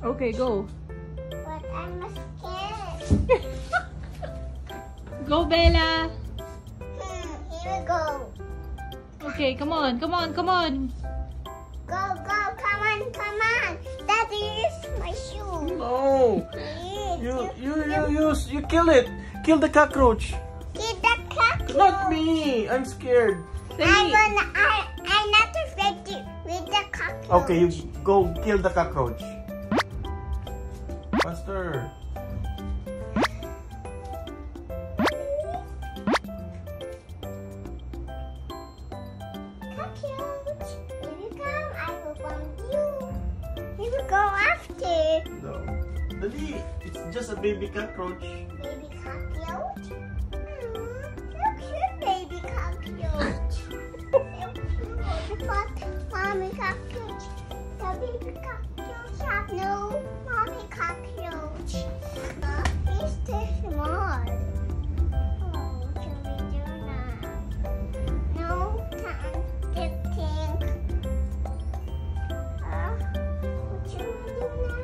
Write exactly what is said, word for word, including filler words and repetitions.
Okay, go. But I'm scared. Go, Bella. Hmm, here we go. Okay, come on, come on, come on. Go, go, come on, come on. Daddy, use my shoe. No. Please, You, you, you, you, you kill it. Kill the cockroach. Get the cockroach. Not me. I'm scared. I'm gonna, I, I'm not afraid to, with the cockroach. Okay, you go kill the cockroach. Faster. Cockroach, here you come. I will find you. Here we go after. No. Dali, it's just a baby cockroach. Baby cockroach. Hmm, so cute, baby cockroach. So cute. But mommy cockroach. The baby cockroach have no mommy cockroach. Uh, he's too small. Oh, should we do now? No time to think. Uh, what should we do now?